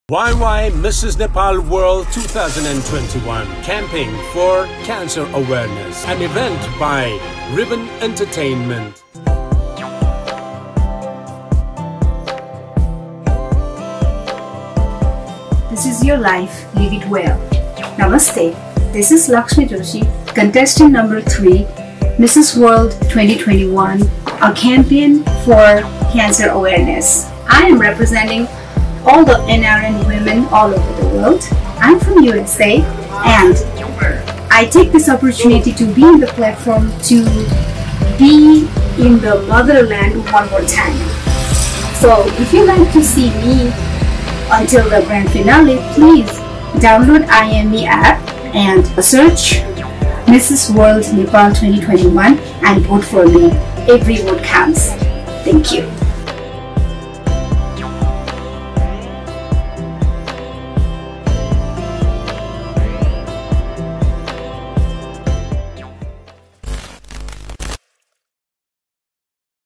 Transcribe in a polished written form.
Wai Wai Mrs. Nepal World 2021 Camping for Cancer Awareness, an event by Ribbon Entertainment. This is your life, live it well. Namaste, this is Laxmi Joshi, contestant number 3, Mrs. World 2021, a campaign for cancer awareness. I am representing all the NRN women all over the world. I'm from USA and I take this opportunity to be in the platform to be in the motherland one more time. So if you like to see me until the grand finale, please download IME app and search Mrs. World Nepal 2021 and vote for me. Every vote counts. Thank you.